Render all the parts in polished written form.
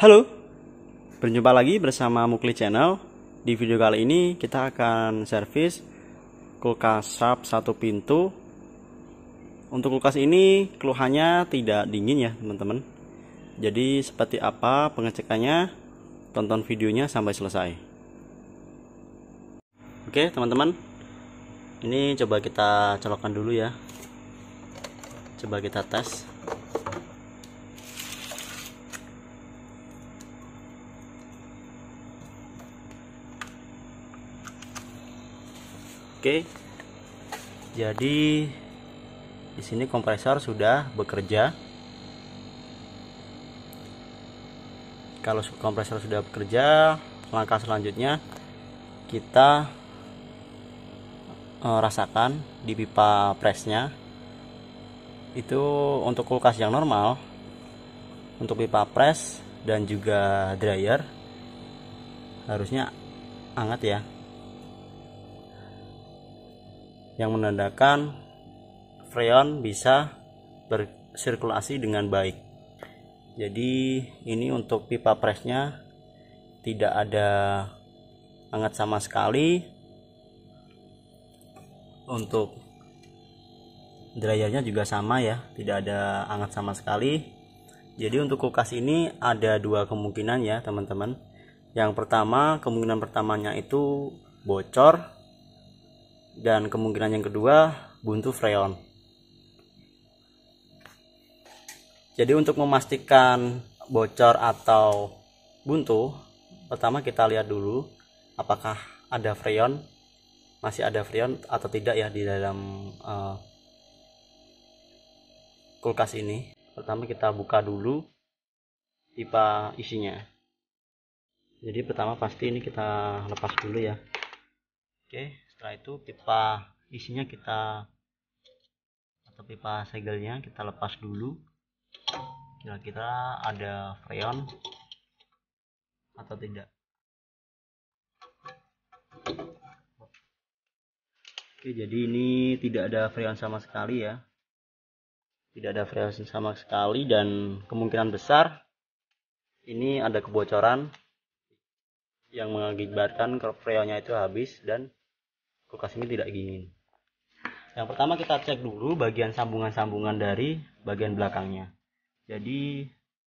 Halo, berjumpa lagi bersama Mukli Channel. Di video kali ini kita akan servis kulkas Sharp satu pintu. Untuk kulkas ini keluhannya tidak dingin ya teman-teman. Jadi seperti apa pengecekannya, tonton videonya sampai selesai. Oke teman-teman, ini coba kita colokkan dulu ya. Coba kita tes. Oke, jadi di sini kompresor sudah bekerja. Kalau kompresor sudah bekerja, langkah selanjutnya kita rasakan di pipa presnya. Itu untuk kulkas yang normal, untuk pipa pres dan juga dryer harusnya hangat ya, yang menandakan freon bisa bersirkulasi dengan baik. Jadi ini untuk pipa presnya tidak ada hangat sama sekali. Untuk dryernya juga sama ya, tidak ada hangat sama sekali. Jadi untuk kulkas ini ada dua kemungkinan ya teman-teman. Yang pertama, kemungkinan pertamanya itu bocor, dan kemungkinan yang kedua buntu freon. Jadi untuk memastikan bocor atau buntu, pertama kita lihat dulu apakah ada freon, masih ada freon atau tidak ya di dalam kulkas ini. Pertama kita buka dulu pipa isinya. Jadi pertama pasti ini kita lepas dulu ya. Oke, setelah itu pipa isinya atau pipa segelnya kita lepas dulu. Kira-kira ada freon atau tidak. Oke, jadi ini tidak ada freon sama sekali ya. Tidak ada freon sama sekali, dan kemungkinan besar ini ada kebocoran yang mengakibatkan freonnya itu habis dan kulkas ini tidak dingin. Yang pertama kita cek dulu bagian sambungan-sambungan dari bagian belakangnya. Jadi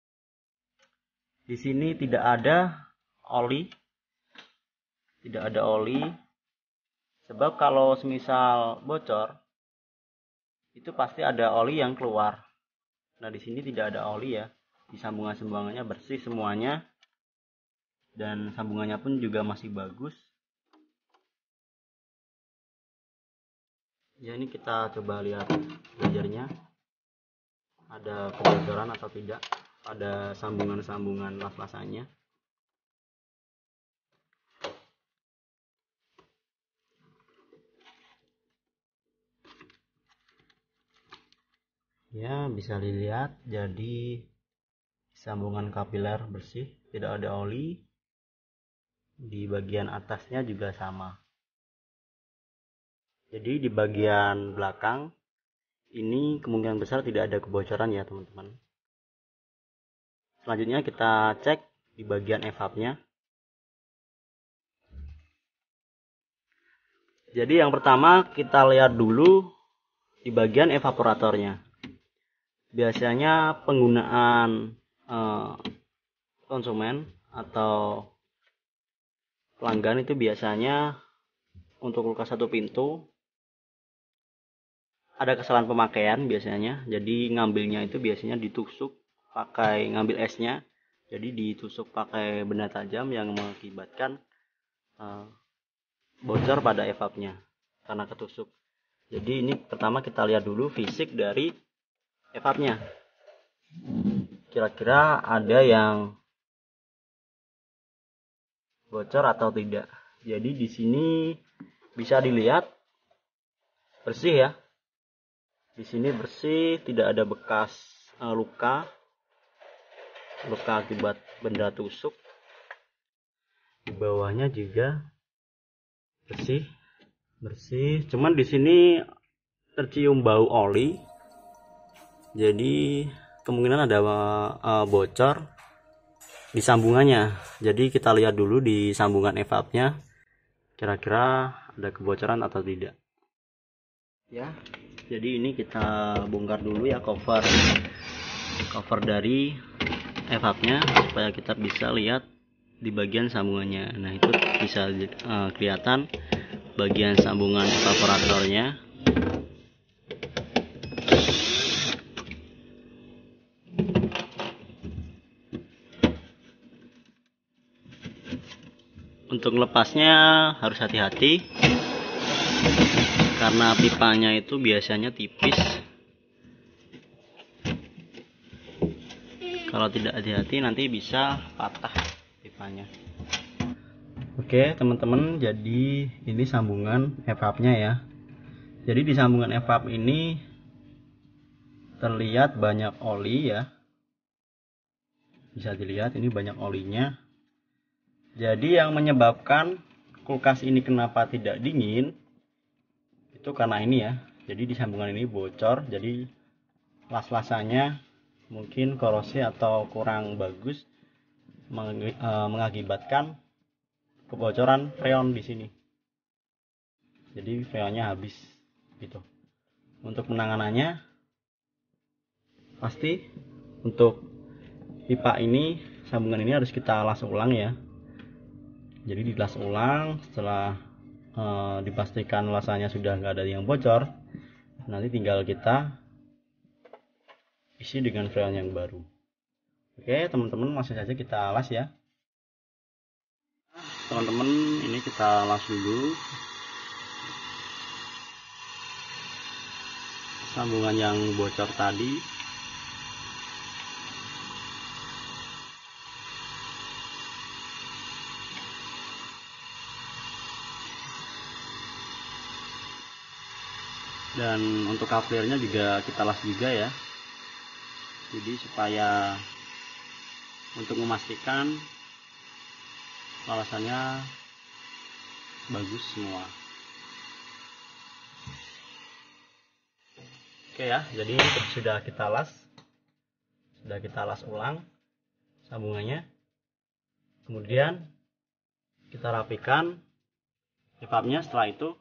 di sini tidak ada oli. Tidak ada oli. Sebab kalau semisal bocor itu pasti ada oli yang keluar. Nah, di sini tidak ada oli ya. Di sambungan-sambungannya bersih semuanya. Dan sambungannya pun juga masih bagus. Ya, ini kita coba lihat belajarnya ada kebocoran atau tidak pada sambungan-sambungan las-lasannya. Ya, bisa dilihat jadi sambungan kapiler bersih, tidak ada oli. Di bagian atasnya juga sama. Jadi di bagian belakang ini kemungkinan besar tidak ada kebocoran ya teman-teman. Selanjutnya kita cek di bagian evapnya. Jadi yang pertama kita lihat dulu di bagian evaporatornya. Biasanya penggunaan konsumen atau pelanggan itu biasanya untuk kulkas satu pintu ada kesalahan pemakaian biasanya. Jadi ngambilnya itu biasanya ditusuk pakai ngambil esnya. Jadi ditusuk pakai benda tajam yang mengakibatkan bocor pada evapnya karena ketusuk. Jadi ini pertama kita lihat dulu fisik dari evapnya. Kira-kira ada yang bocor atau tidak. Jadi di sini bisa dilihat bersih ya. Di sini bersih, tidak ada bekas luka akibat benda tusuk. Di bawahnya juga bersih. Cuman di sini tercium bau oli. Jadi kemungkinan ada bocor di sambungannya. Jadi kita lihat dulu di sambungan evapnya kira-kira ada kebocoran atau tidak ya. Jadi ini kita bongkar dulu ya cover dari evapnya supaya kita bisa lihat di bagian sambungannya. Nah, itu bisa kelihatan bagian sambungan evaporatornya. Untuk lepasnya harus hati-hati karena pipanya itu biasanya tipis. Kalau tidak hati-hati nanti bisa patah pipanya. Oke teman-teman, jadi ini sambungan evapnya ya. Jadi di sambungan evap ini terlihat banyak oli ya. Bisa dilihat ini banyak olinya. Jadi yang menyebabkan kulkas ini kenapa tidak dingin itu karena ini ya. Jadi di sambungan ini bocor, jadi las-lasannya mungkin korosi atau kurang bagus, mengakibatkan kebocoran freon di sini. Jadi freonnya habis gitu. Untuk penanganannya pasti untuk pipa ini, sambungan ini harus kita las ulang ya. Jadi dilas ulang setelah dipastikan lasanya sudah nggak ada yang bocor, nanti tinggal kita isi dengan freon yang baru. Oke teman-teman, langsung saja kita las ya. Teman-teman, ini kita las dulu sambungan yang bocor tadi. Dan untuk covernya juga kita las juga ya. Jadi supaya untuk memastikan alasannya bagus semua. Oke ya, jadi sudah kita las ulang sambungannya. Kemudian kita rapikan evapnya. Setelah itu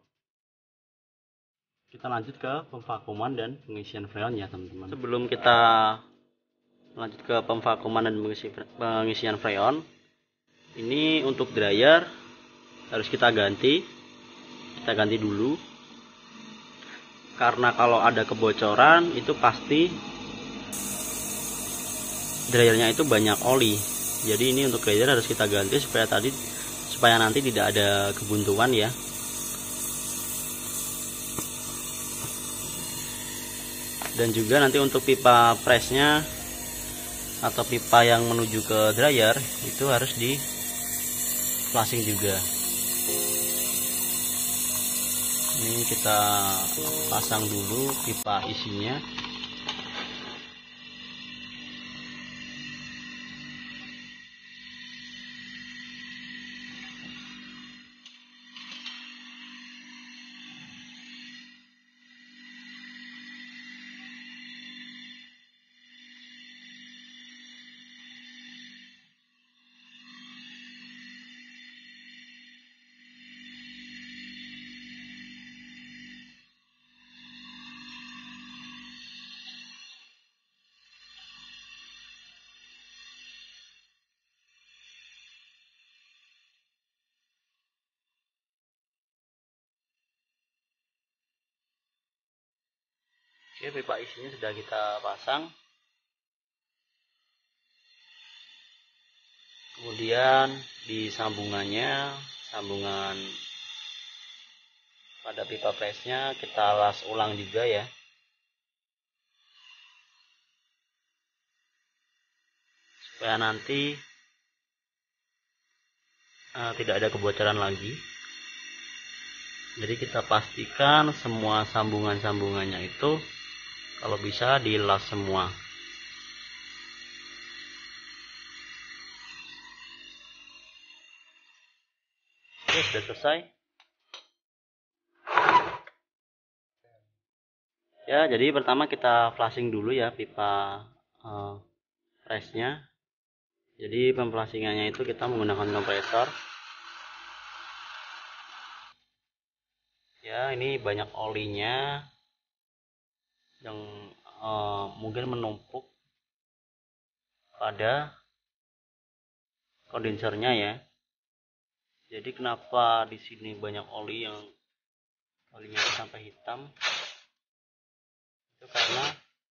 kita lanjut ke pemvakuman dan pengisian freon ya teman-teman. Sebelum kita lanjut ke pemvakuman dan pengisian freon, ini untuk dryer harus kita ganti dulu, karena kalau ada kebocoran itu pasti dryernya itu banyak oli. Jadi ini untuk dryer harus kita ganti supaya nanti tidak ada kebuntuan ya. Dan juga nanti untuk pipa pressnya atau pipa yang menuju ke dryer itu harus di flushing juga. Ini kita pasang dulu pipa isinya. Oke, pipa isinya sudah kita pasang. Kemudian di sambungan pada pipa pressnya kita las ulang juga ya. Supaya nanti tidak ada kebocoran lagi. Jadi kita pastikan semua sambungannya itu kalau bisa dilas semua. Oke, sudah selesai. Ya, jadi pertama kita flushing dulu ya pipa pressnya. Jadi pemflasingannya itu kita menggunakan kompresor. Ya, ini banyak olinya yang mungkin menumpuk pada kondensernya ya. Jadi kenapa di sini banyak oli yang olinya sampai hitam? Itu karena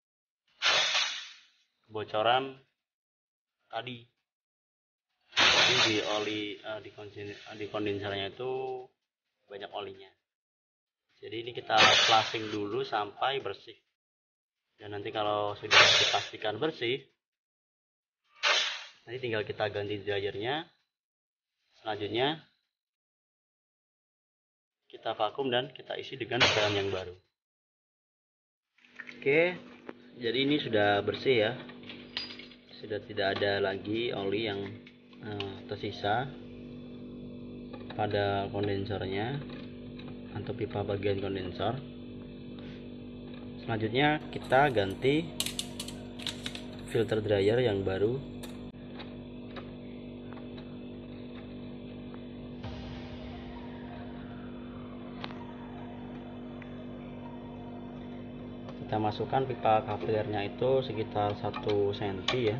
kebocoran tadi. Jadi di kondensernya itu banyak olinya. Jadi ini kita flushing dulu sampai bersih. Dan nanti kalau sudah dipastikan bersih, nanti tinggal kita ganti dryernya. Selanjutnya kita vakum dan kita isi dengan cairan yang baru. Oke, jadi ini sudah bersih ya. Sudah tidak ada lagi oli yang tersisa pada kondensernya atau pipa bagian kondensor. Selanjutnya kita ganti filter dryer yang baru. Kita masukkan pipa couplernya itu sekitar 1 cm ya.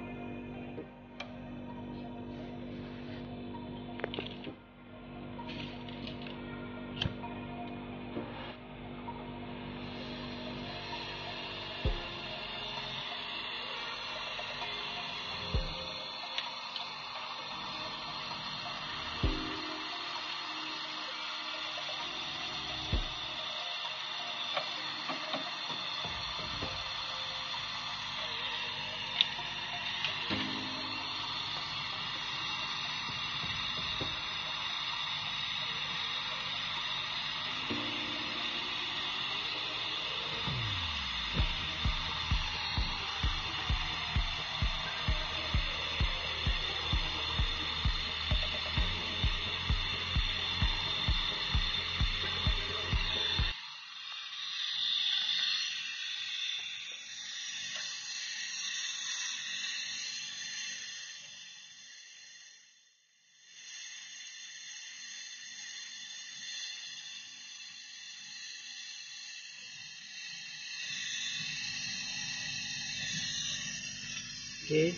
Oke,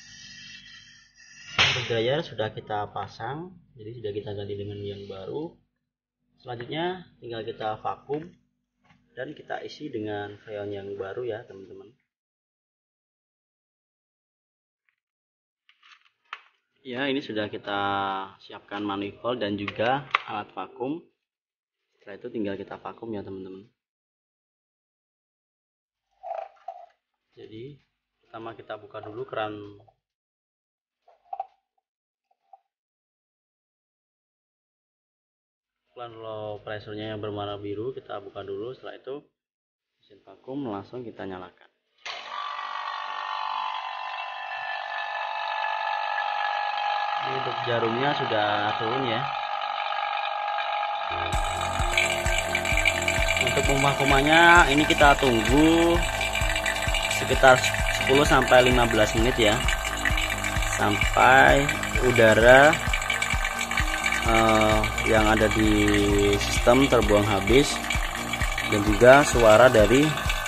untuk dryer sudah kita pasang, jadi sudah kita ganti dengan yang baru. Selanjutnya tinggal kita vakum dan kita isi dengan freon yang baru ya teman-teman. Ya, ini sudah kita siapkan manifold dan juga alat vakum. Setelah itu tinggal kita vakum ya teman-teman. Jadi pertama kita buka dulu keran low pressure-nya yang berwarna biru, kita buka dulu. Setelah itu mesin vakum langsung kita nyalakan. Ini untuk jarumnya sudah turun ya. Untuk pemvakumannya ini kita tunggu sekitar 10-15 menit ya, sampai udara yang ada di sistem terbuang habis dan juga suara dari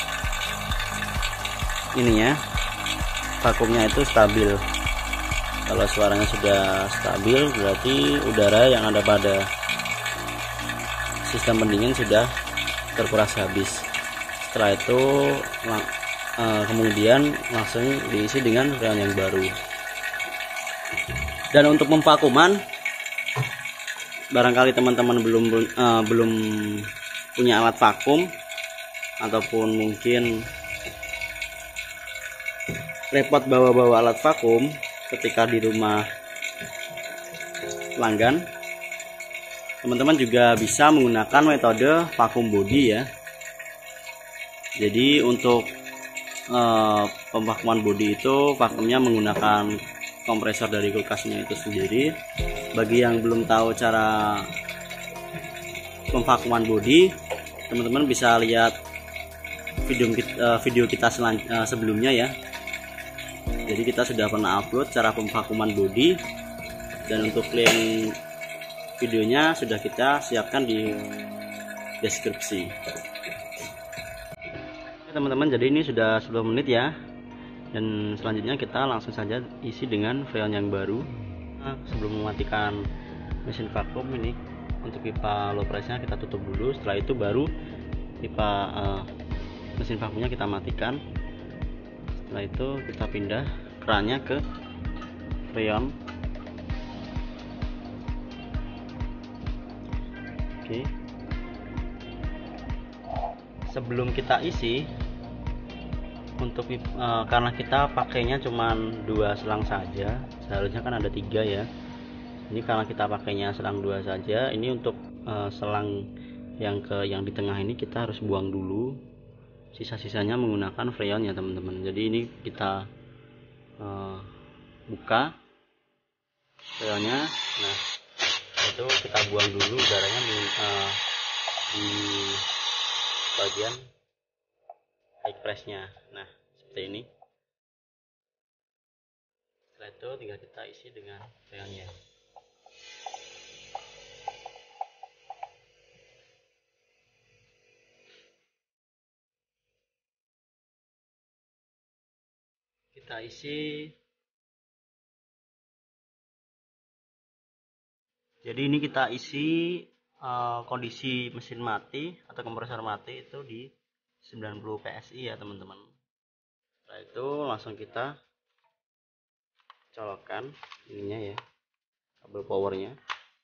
ininya vakumnya itu stabil. Kalau suaranya sudah stabil berarti udara yang ada pada sistem pendingin sudah terkuras habis. Setelah itu kemudian langsung diisi dengan freon yang baru. Dan untuk pemvakuman, barangkali teman-teman belum punya alat vakum ataupun mungkin repot bawa alat vakum ketika di rumah pelanggan, teman-teman juga bisa menggunakan metode vakum body ya. Jadi untuk pemvakuman body itu vakumnya menggunakan kompresor dari kulkasnya itu sendiri. Bagi yang belum tahu cara pemvakuman body, teman-teman bisa lihat video kita sebelumnya ya. Jadi kita sudah pernah upload cara pemvakuman bodi, dan untuk link videonya sudah kita siapkan di deskripsi. Teman-teman, jadi ini sudah 10 menit ya, dan selanjutnya kita langsung saja isi dengan freon yang baru. Sebelum mematikan mesin vakum ini, untuk pipa low pressure kita tutup dulu. Setelah itu baru pipa mesin vakumnya kita matikan. Setelah itu kita pindah kerannya ke freon. Oke. Sebelum kita isi, untuk karena kita pakainya cuman 2 selang saja, seharusnya kan ada 3 ya. Ini karena kita pakainya selang 2 saja. Ini untuk selang yang di tengah ini kita harus buang dulu. Sisa-sisanya menggunakan freon ya teman-teman. Jadi ini kita buka freonnya. Nah, itu kita buang dulu udaranya di bagian high pressnya. Nah, seperti ini. Setelah itu tinggal kita isi dengan freonnya. Kita isi. Jadi ini kita isi kondisi mesin mati atau kompresor mati itu di 90 PSI ya teman-teman. Setelah itu langsung kita colokkan ininya ya, kabel powernya.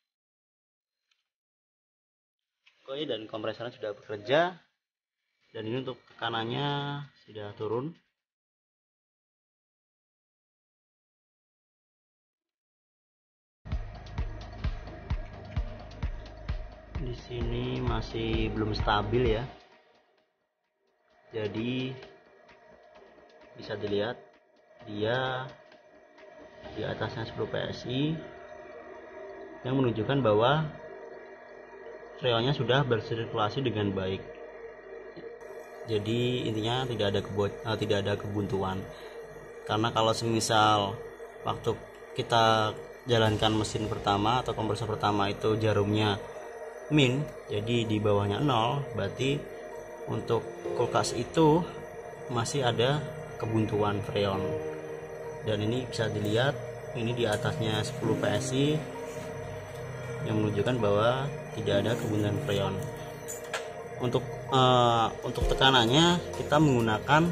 Oke, dan kompresornya sudah bekerja, dan ini untuk tekanannya sudah turun. Di sini masih belum stabil ya, jadi bisa dilihat dia di atasnya 10 PSI yang menunjukkan bahwa freonnya sudah bersirkulasi dengan baik. Jadi intinya tidak ada kebuntuan. Karena kalau semisal waktu kita jalankan mesin pertama atau kompresor pertama itu jarumnya min, jadi di bawahnya 0, berarti untuk kulkas itu masih ada kebuntuan freon. Dan ini bisa dilihat, ini di atasnya 10 PSI yang menunjukkan bahwa tidak ada kebuntuan freon. Untuk tekanannya kita menggunakan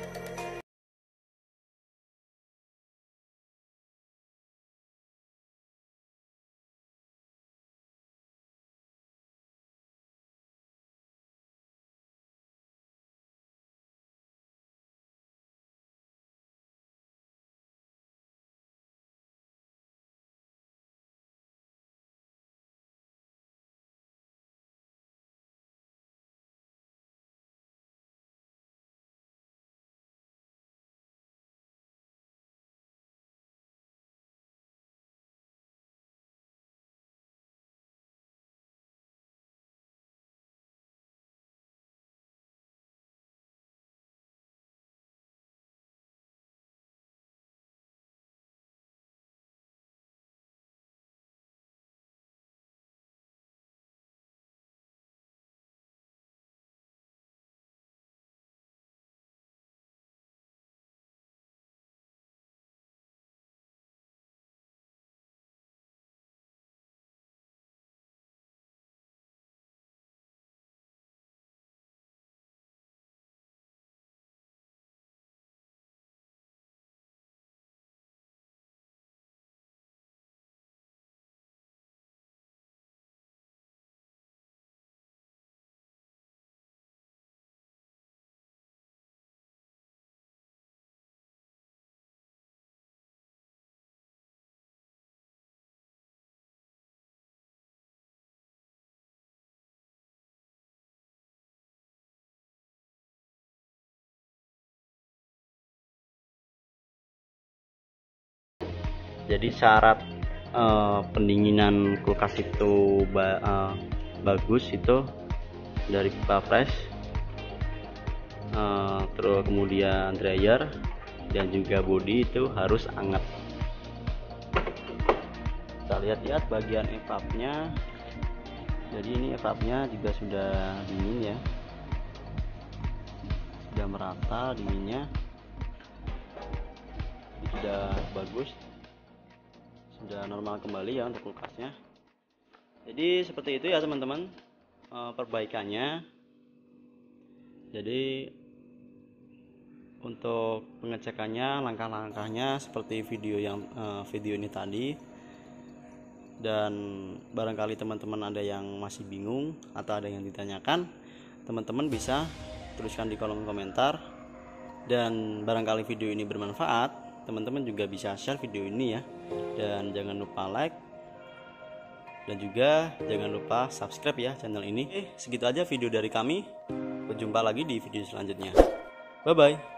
jadi syarat pendinginan kulkas itu bagus itu dari pipa fresh, terus kemudian dryer, dan juga bodi itu harus hangat. Kita lihat bagian evapnya. Jadi ini evapnya juga sudah dingin ya, sudah merata dinginnya, ini sudah bagus, sudah normal kembali ya untuk kulkasnya. Jadi seperti itu ya teman-teman perbaikannya. Jadi untuk pengecekannya, langkah-langkahnya seperti video ini tadi. Dan barangkali teman-teman ada yang masih bingung atau ada yang ditanyakan, teman-teman bisa tuliskan di kolom komentar. Dan barangkali video ini bermanfaat, teman-teman juga bisa share video ini ya. Dan jangan lupa like, dan juga jangan lupa subscribe ya channel ini. Segitu aja video dari kami. Berjumpa lagi di video selanjutnya. Bye bye.